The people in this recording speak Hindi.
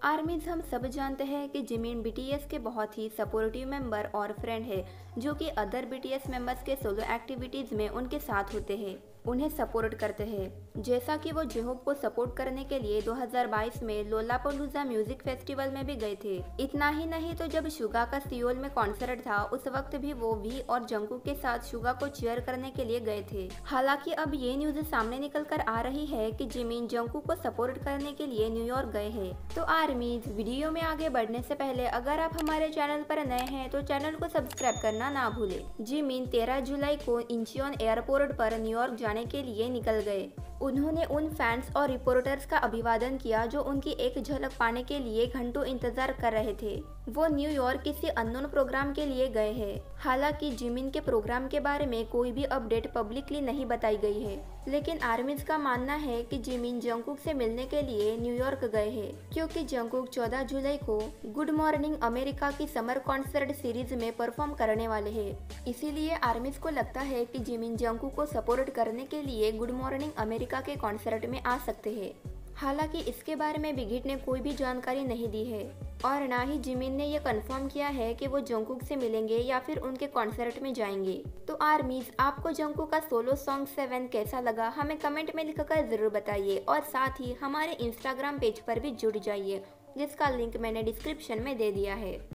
आर्मीज हम सब जानते हैं कि जिमिन बीटीएस के बहुत ही सपोर्टिव मेंबर और फ्रेंड है, जो कि अदर बीटीएस मेंबर्स के सोलो एक्टिविटीज में उनके साथ होते हैं, उन्हें सपोर्ट करते हैं। जैसा कि वो जेहोप को सपोर्ट करने के लिए 2022 में लोलापालूजा म्यूजिक फेस्टिवल में भी गए थे। इतना ही नहीं तो जब शुगा का सियोल में कॉन्सर्ट था, उस वक्त भी वो वी और जंगकुक के साथ शुगा को चीयर करने के लिए गए थे। हालांकि अब ये न्यूज सामने निकल कर आ रही है कि जिमिन जंगकुक को सपोर्ट करने के लिए न्यूयॉर्क गए हैं। तो आर्मीज, वीडियो में आगे बढ़ने से पहले अगर आप हमारे चैनल पर नए हैं तो चैनल को सब्सक्राइब करना ना भूले। जिमिन 13 जुलाई को इंचियोन एयरपोर्ट पर न्यूयॉर्क जाने के लिए निकल गए। उन्होंने उन फैंस और रिपोर्टर्स का अभिवादन किया जो उनकी एक झलक पाने के लिए घंटों इंतजार कर रहे थे। वो न्यूयॉर्क किसी अननोन प्रोग्राम के लिए गए हैं। हालांकि जिमिन के प्रोग्राम के बारे में कोई भी अपडेट पब्लिकली नहीं बताई गई है, लेकिन आर्मीज का मानना है कि जिमिन जंगकुक से मिलने के लिए न्यूयॉर्क गए हैं, क्योंकि जंगकुक 14 जुलाई को गुड मॉर्निंग अमेरिका की समर कॉन्सर्ट सीरीज में परफॉर्म करने वाले हैं। इसीलिए आर्मीज को लगता है कि जिमिन जंगकुक को सपोर्ट करने के लिए गुड मॉर्निंग अमेरिका के कॉन्सर्ट में आ सकते हैं। हालांकि इसके बारे में बिगिट ने कोई भी जानकारी नहीं दी है और ना ही जिमिन ने यह कंफर्म किया है कि वो जंगकुक से मिलेंगे या फिर उनके कॉन्सर्ट में जाएंगे। तो आर्मीज, आपको जंगकुक का सोलो सॉन्ग 7 कैसा लगा हमें कमेंट में लिखकर जरूर बताइए और साथ ही हमारे इंस्टाग्राम पेज पर भी जुड़ जाइए, जिसका लिंक मैंने डिस्क्रिप्शन में दे दिया है।